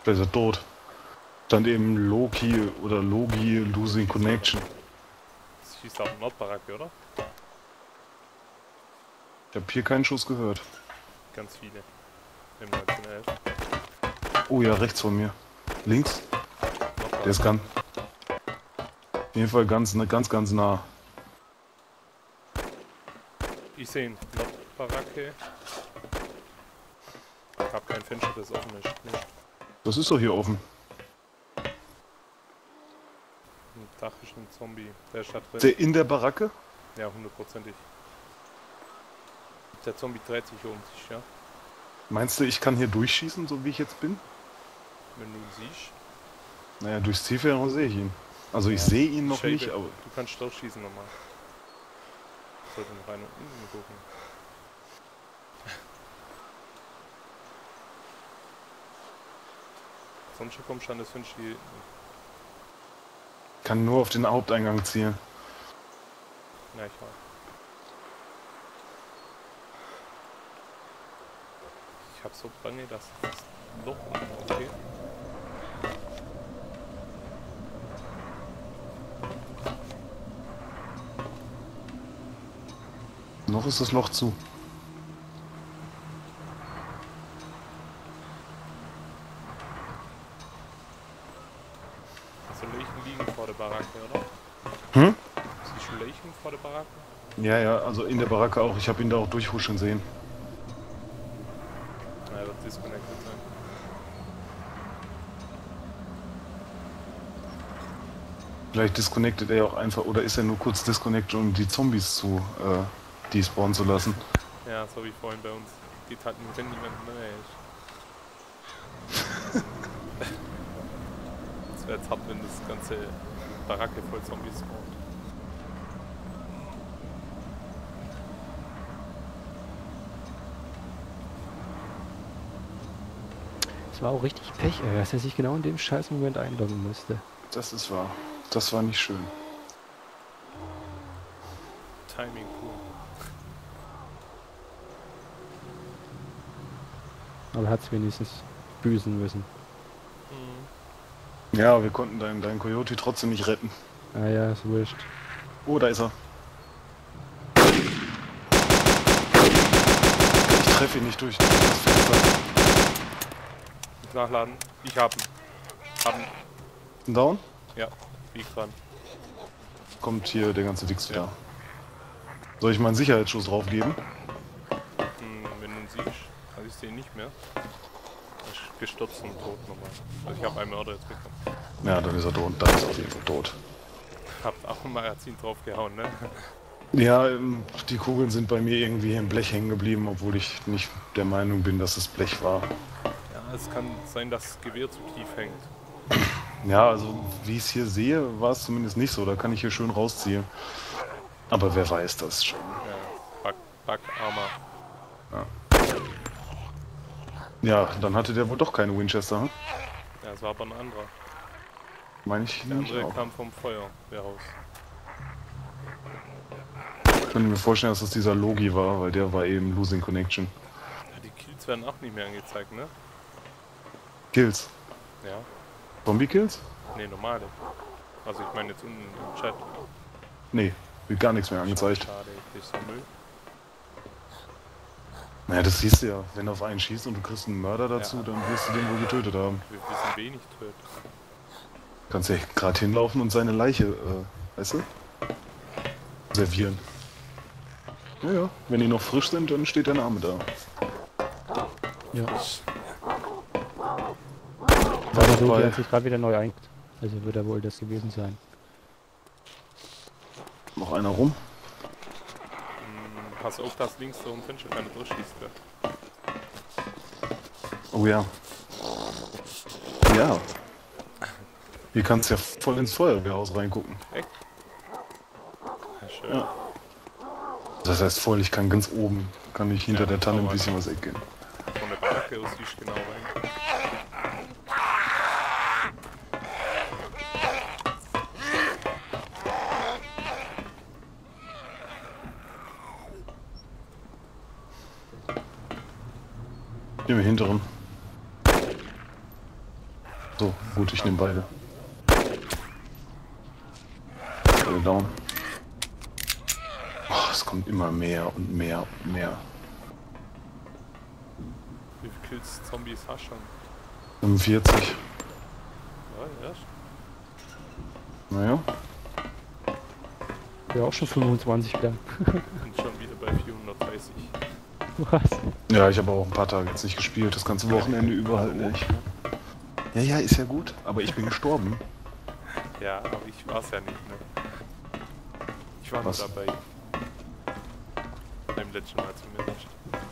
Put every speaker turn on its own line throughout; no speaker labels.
Vielleicht ist er tot. Stand eben Loki oder Logi Losing Connection.
Das schießt auf Nordbaracke, oder?
Ich habe hier keinen Schuss gehört.
Ganz viele. Im 1911.
Oh ja, rechts von mir. Links. Der ist ganz. Auf jeden Fall ganz nah.
Ich sehe ihn. Nordbaracke. Ich habe kein Fenster, das offen ist. Nicht.
Das ist doch hier offen.
Im Dach ist ein Zombie. Der ist da drin.
Der in der Baracke?
Ja, 100%ig. Der Zombie dreht sich um sich, ja.
Meinst du, ich kann hier durchschießen, so wie ich jetzt bin?
Wenn du ihn siehst.
Naja, durchs Zielfernrohr sehe ich ihn. Also ich sehe ihn noch
Scheibe.
nicht, aber...
Du kannst durchschießen nochmal. Sollte noch rein und unten gucken. Sonst kommst du an das Fenster.
Kann nur auf den Haupteingang zielen.
Ja, ich auch. Ich hab so Bange, dass das Loch. Okay.
Noch ist das Loch zu.
Also Leichen liegen vor der Baracke, oder?
Hm?
Siehst du Leichen vor der Baracke?
Ja, ja, also in der Baracke auch. Ich habe ihn da auch durchhuschen sehen.
Na, er wird disconnected sein.
Vielleicht disconnectet er ja auch einfach, oder ist er nur kurz disconnected, um die Zombies zu despawnen zu lassen.
Ja, so wie vorhin bei uns. Geht halt nur, wenn niemand in der Nähe ist. Es wäre jetzt hart, wenn das ganze Baracke voll Zombies spawnt.
Das war auch richtig Pech, dass er sich genau in dem scheiß Moment einloggen musste.
Das ist wahr. Das war nicht schön.
Timing cool.
Aber er hat es wenigstens büßen müssen.
Ja, wir konnten deinen Coyote trotzdem nicht retten.
Ah ja, ist wurscht.
Oh, da ist er. Ich treffe ihn nicht durch das Fenster.
Nachladen. Ich hab ihn.
Ein Down?
Ja, liegt dran.
Kommt hier der ganze Dix wieder. Soll ich mal einen Sicherheitsschuss draufgeben?
Wenn du ihn siehst, also ich sehe ihn nicht mehr. Er ist gestürzt und tot nochmal. Also ich habe einen Mörder jetzt bekommen.
Ja, dann ist er tot. Dann ist er auf jeden Fall tot.
Hab auch ein Magazin draufgehauen, ne?
Ja, die Kugeln sind bei mir irgendwie im Blech hängen geblieben, obwohl ich nicht der Meinung bin, dass es Blech war.
Ja, es kann sein, dass das Gewehr zu tief hängt.
Ja, also wie ich es hier sehe, war es zumindest nicht so. Da kann ich hier schön rausziehen. Aber wer weiß das schon.
Ja, Bug Armor.
Ja, dann hatte der wohl doch keine Winchester, hm?
Ja, es war aber ein anderer.
Meine ich
Der
nicht
andere
auch.
kam vom Feuer raus.
Ich könnte mir vorstellen, dass das dieser Logi war, weil der war eben Losing Connection.
Ja, die Kills werden auch nicht mehr angezeigt, ne?
Kills.
Ja.
Zombie-Kills?
Ne, normale. Also ich meine jetzt unten im Chat.
Nee, wird gar nichts mehr angezeigt.
Schade, das ist so Müll.
Naja, das siehst du ja. Wenn du auf einen schießt und du kriegst einen Mörder dazu,
Ja.
dann wirst du den wohl getötet haben.
Wir wissen wenig töten.
Kannst ja gerade hinlaufen und seine Leiche, weißt du? Servieren. Ja, wenn die noch frisch sind, dann steht der Name da.
Ja.
War
Der
doch
Logi
bei...
hat sich gerade wieder neu eingetragen. Also wird er wohl das gewesen sein.
Noch einer rum?
Pass auf, dass links so ein Fenster keine durchschießt. Ja.
Oh ja. Ja. Hier kannst du ja voll ins Feuerwehrhaus reingucken.
Echt? Ja, schön.
Ja. Das heißt voll, ich kann ganz oben, kann ich hinter
Ja,
der Tanne ein
aber-
bisschen was eckgehen.
Von der Baracke aus siehst du genau rein.
Im hinteren. So, gut, ich nehme beide. Down. Oh, es kommt immer mehr und mehr und mehr.
Wie viele Kills Zombies hast du schon?
45.
Ja, erst.
Naja.
Ja, auch schon 25 wieder.
Und schon wieder bei 430.
Was?
Ja, ich habe auch ein paar Tage jetzt nicht gespielt, das ganze Wochenende über halt nicht. Ja, ja, ist ja gut, aber ich bin gestorben.
Ja, aber ich war's ja nicht, ne? Ich war
Was?
nur dabei. Beim letzten Mal zumindest.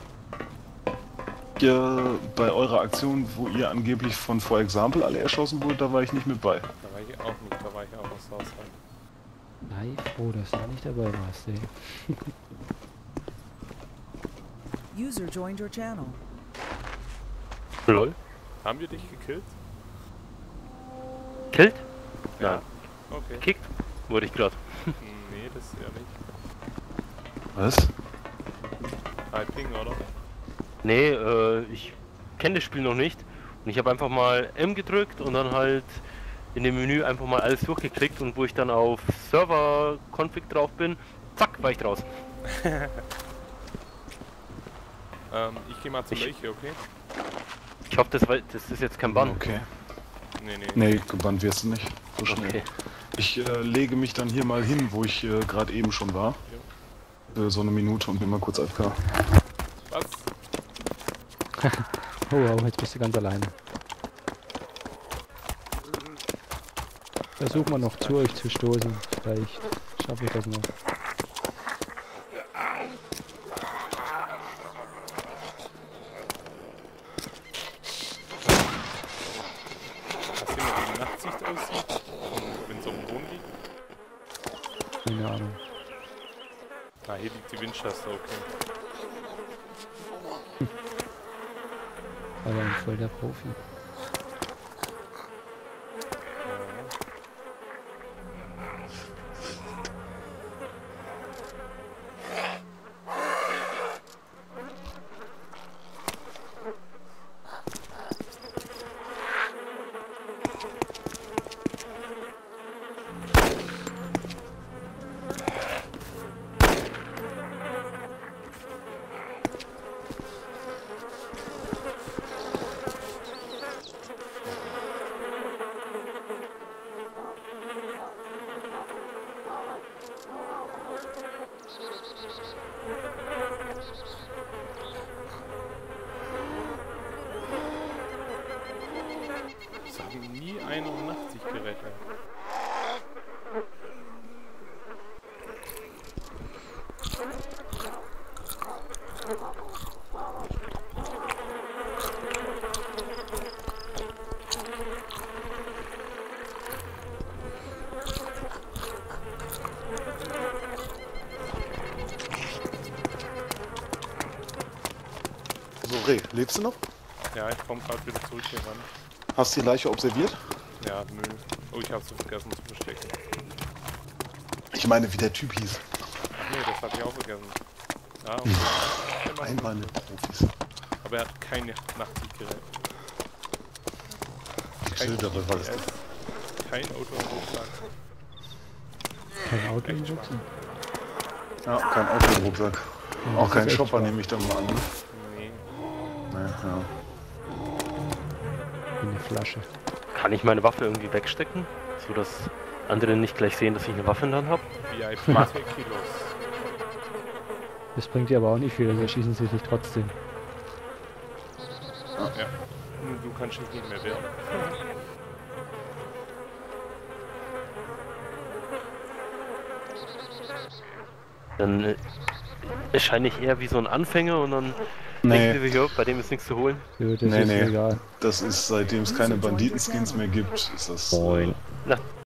Ja, bei eurer Aktion, wo ihr angeblich von For Example alle erschossen wurdet, da war ich nicht mit bei.
Da war ich auch nicht, da war ich auch noch Southside.
Sei froh, dass du da nicht dabei warst, ey.
User joined your channel.
Lol.
Haben wir dich gekillt?
Killt?
Ja.
Nein.
Okay.
Kickt? Wurde ich gerade.
Nee, das ja nicht.
Was?
Ping, oder?
Nee, ich kenne das Spiel noch nicht. Und ich habe einfach mal M gedrückt und dann halt in dem Menü einfach mal alles durchgeklickt und wo ich dann auf Server-Config drauf bin, zack, war ich draußen.
Ich gehe mal zur Leiche, okay?
Ich hoffe, das ist jetzt kein Bann.
Okay.
Nee.
Nee, gebannt wirst du nicht. So schnell.
Okay.
Ich lege mich dann hier mal hin, wo ich gerade eben schon war. So eine Minute und bin mal kurz AFK.
Was?
Oh wow, jetzt bist du ganz alleine. Versuch mal noch zu euch zu stoßen. Vielleicht schaffe ich das noch.
Hast du mal, wie die Nachtsicht aussieht? Wenn so ein Boden liegt?
Keine Ahnung.
Ah, hier liegt die Winchester, okay.
Aber ein voll der Profi.
Es hat nie 81 gerettet.
So, Reh, lebst du noch?
Ja, ich komme gerade wieder zurück hier ran.
Hast du die Leiche observiert?
Ja, Müll. Oh, ich habe so vergessen zu verstecken.
Ich meine, wie der Typ hieß.
Ach nee, das habe ich auch vergessen. Ja,
Einmal mit Profis.
aber er hat keine Nachtsicht gerettet.
Ich schildere, was
GPS, kein Auto im Rucksack.
Kein Auto im Rucksack.
Ja, kein Auto im Rucksack.
Ja,
Auch
das
kein
ist echt
Shopper
schwach.
nehme ich dann mal an. Ne?
Nee.
Ja.
Wie eine Flasche.
Kann ich meine Waffe irgendwie wegstecken? So dass andere nicht gleich sehen, dass ich eine Waffe in der Hand habe?
VIP 2 Kilos.
Das bringt dir aber auch nicht viel, also erschießen sie dich trotzdem.
Ja. Nur du kannst dich nicht mehr wehren.
Dann erscheine ich eher wie so ein Anfänger und dann
Nee.
denken sie sich, ja, bei dem ist nichts zu holen.
Ja, das
Nee,
ist
nee.
egal.
Das ist, seitdem es keine Banditenskins mehr gibt, ist das...
Moin.
Na,